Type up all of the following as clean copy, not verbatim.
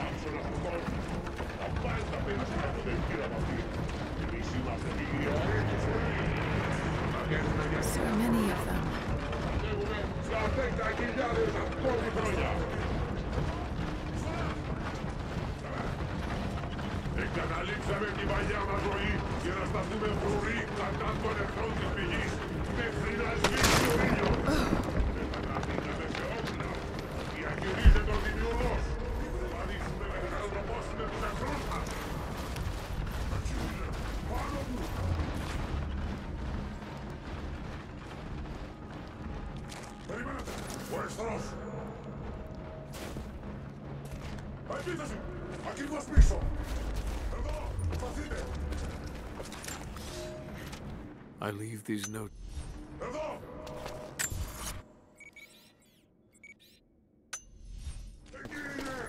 So many of them. Εγκαταλείψαμε τη βαγιά μας ζωή για να σταθούμε φρουροί κατάντων εχθρών της πηγής μέχρι να σβήσει ο ήλιος. Μετακαθήκαμε σε όπλα. Διαχειρίζεται τον δημιουργός. Προβαδίσουμε να κατανθρωπώσουμε τους εχθρούς μας. Πάνω μου! Περιμένετε! Ο εχθρός! Επίθεση! Ακριβώς πίσω! Εδώ! Φαθείτε! I leave these notes. Εδώ! Εκεί είναι!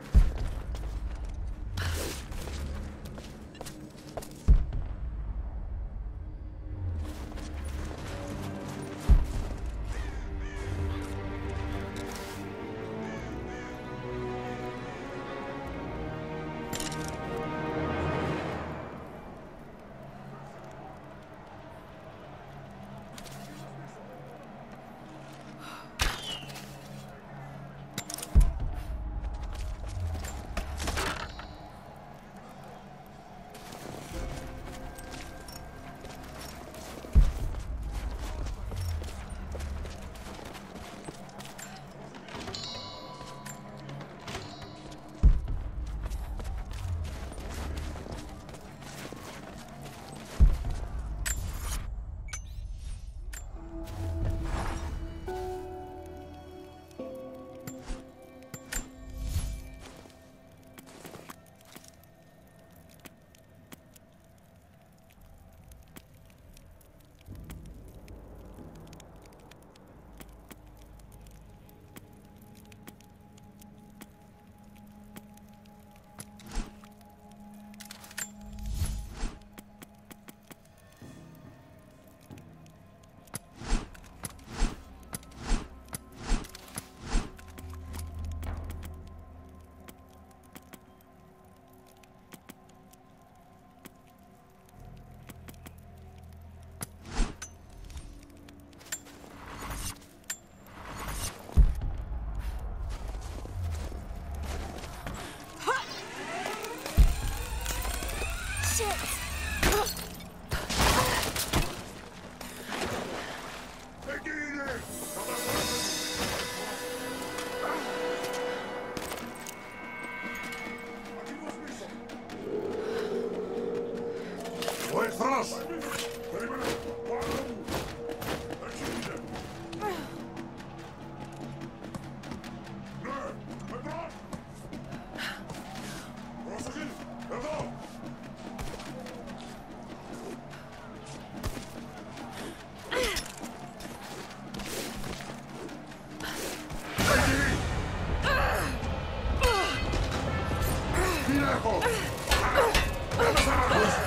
Ο εχθρός! Περίμενε! Πάνω μου! Έτσι είναι! Ναι! Εμπρός! Πρόσεχε! Εδώ! Εκεί! Τι έχω! Ένα θάνατος!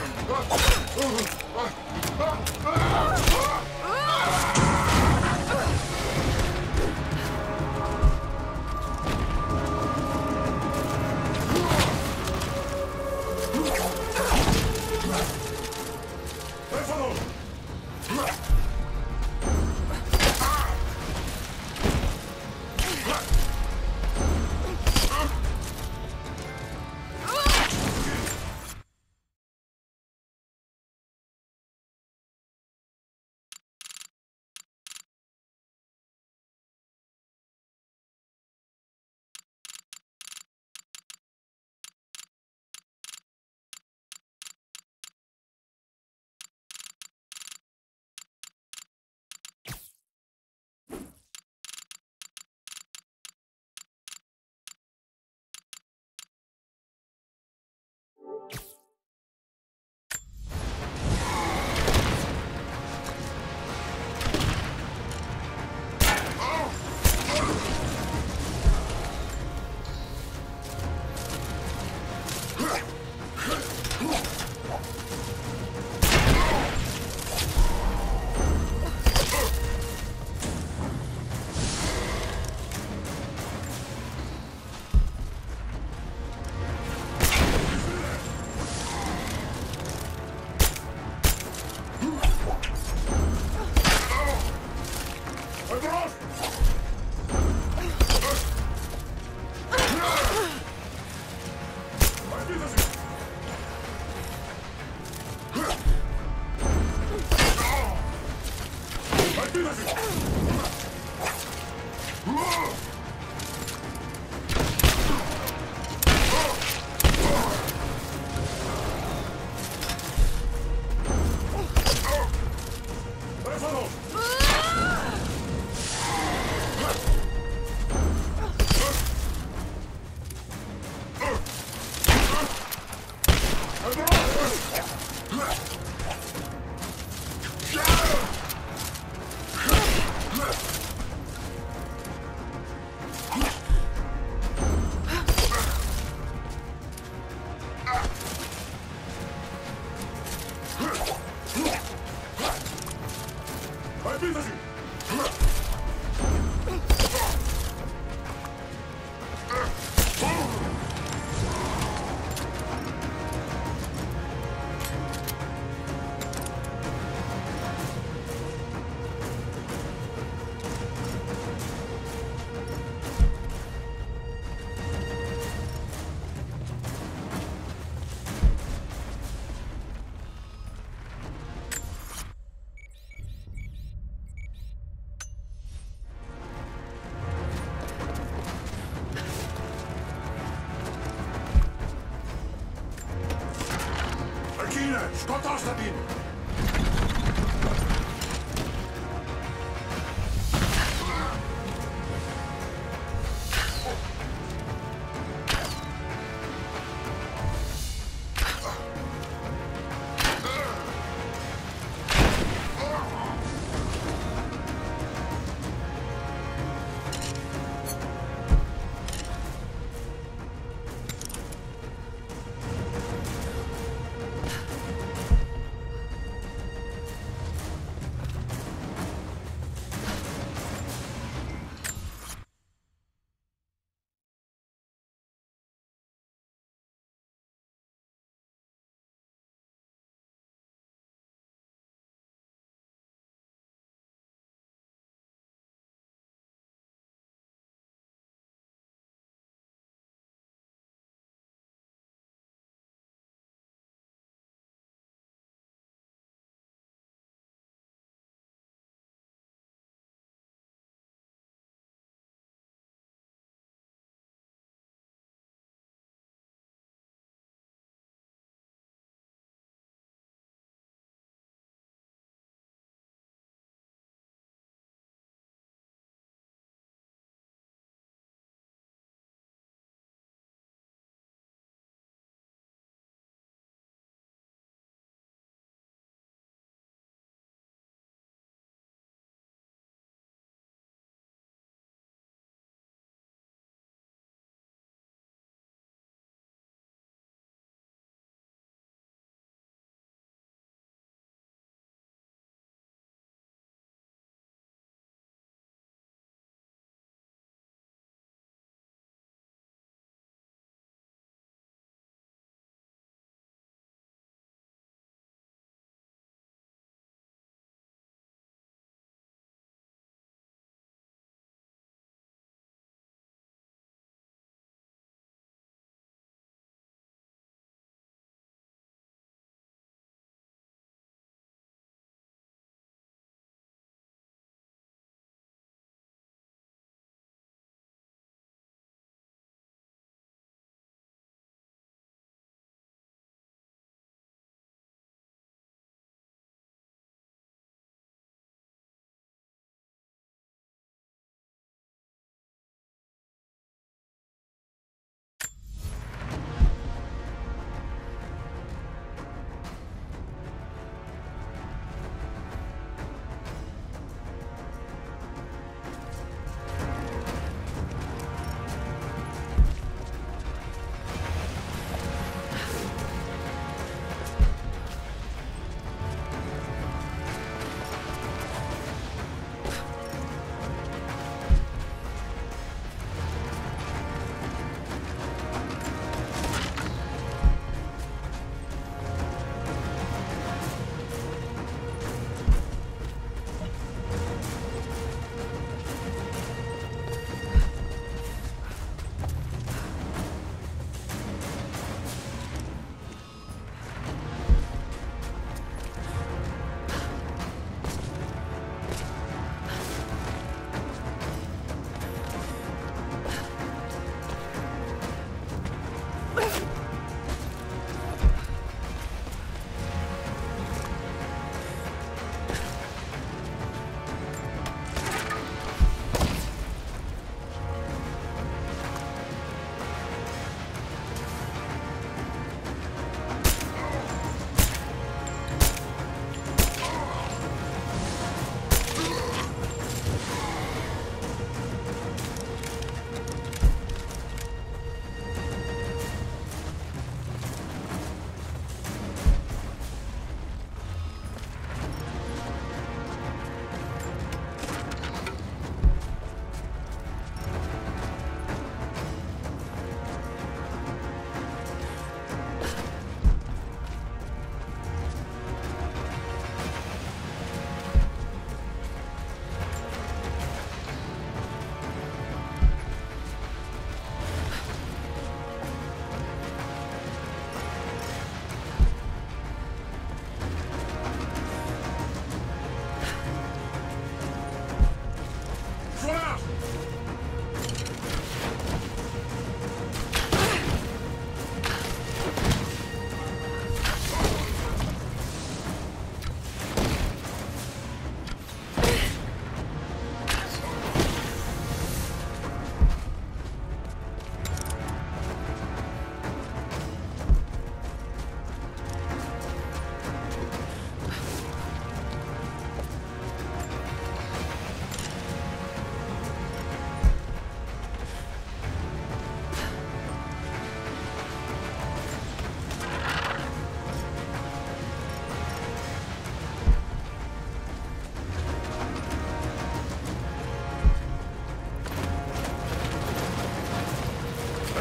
Bine, scot asta din...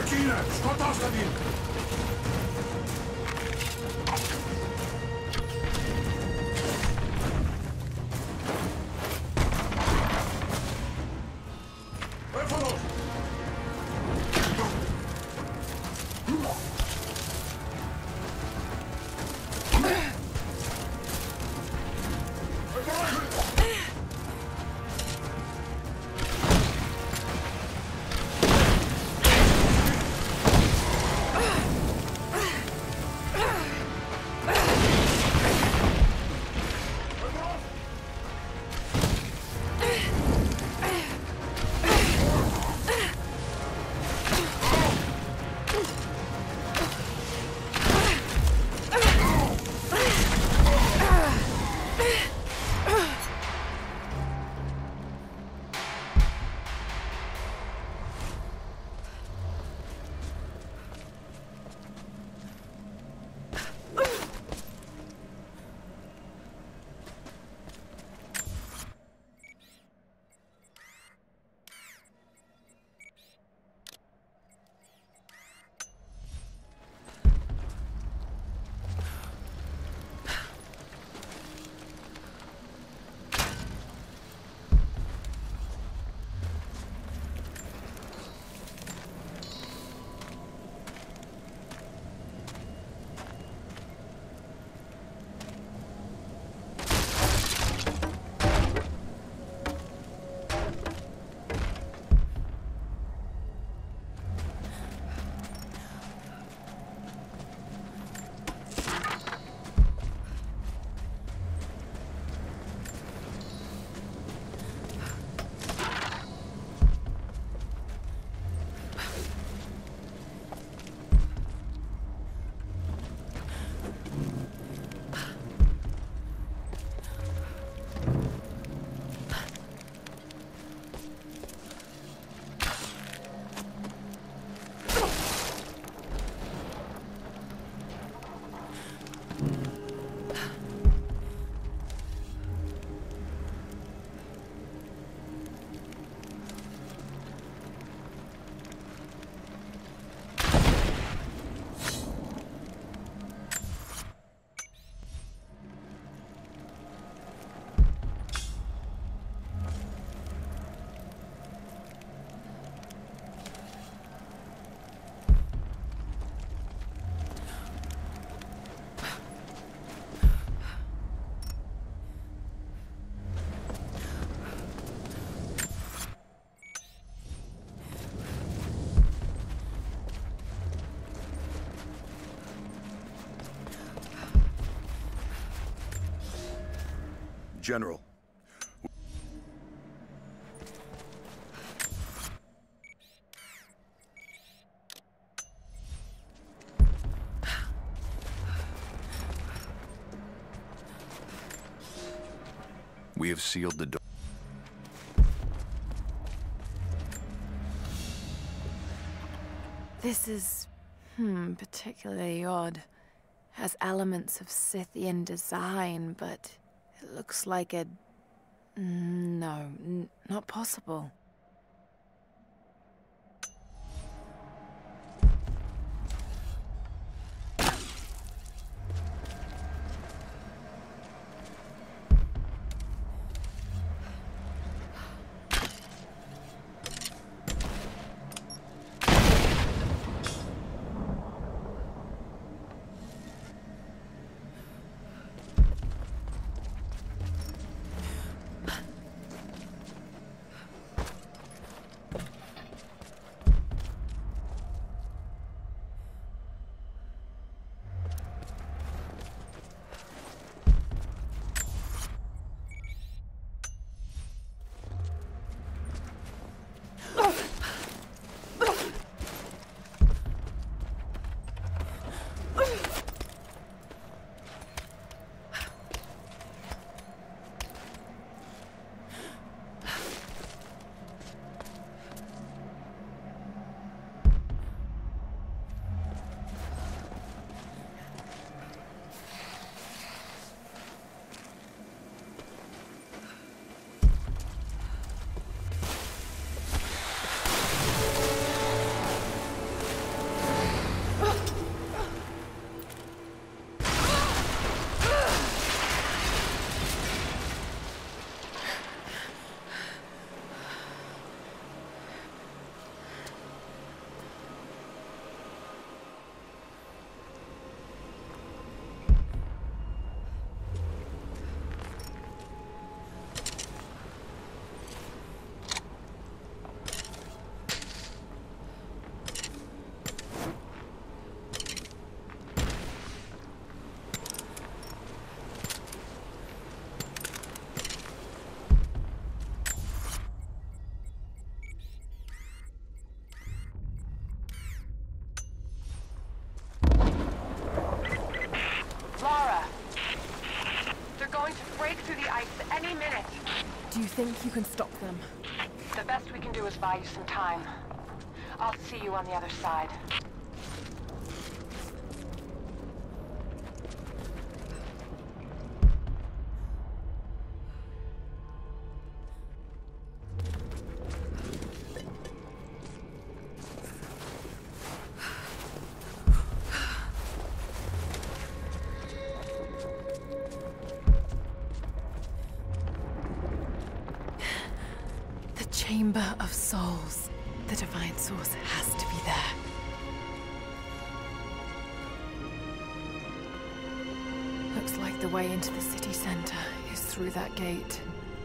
Markine! Skott außerdem! Öffnung! General. We have sealed the door. This is, particularly odd. Has elements of Scythian design, but it looks like a... No, not possible. ice any minute. Do you think you can stop them? The best we can do is buy you some time. I'll see you on the other side. Chamber of Souls. The Divine Source has to be there. Looks like the way into the city center is through that gate.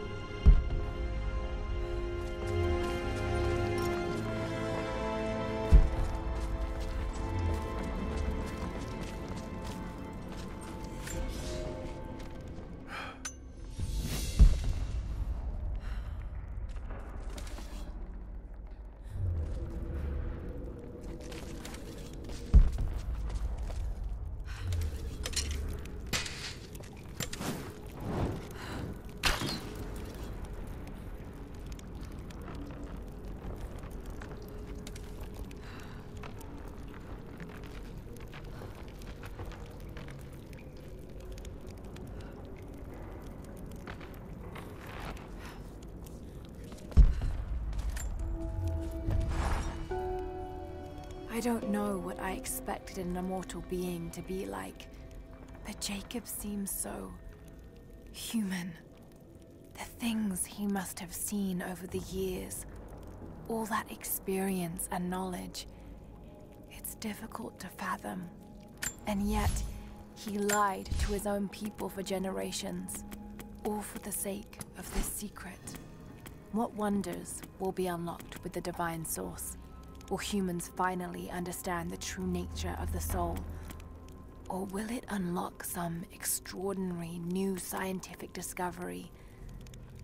I don't know what I expected an immortal being to be like, but Jacob seems so human. The things he must have seen over the years, all that experience and knowledge, it's difficult to fathom. And yet, he lied to his own people for generations, all for the sake of this secret. What wonders will be unlocked with the Divine Source? Will humans finally understand the true nature of the soul? Or will it unlock some extraordinary new scientific discovery?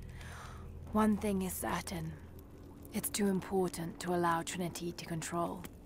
One thing is certain. It's too important to allow Trinity to control.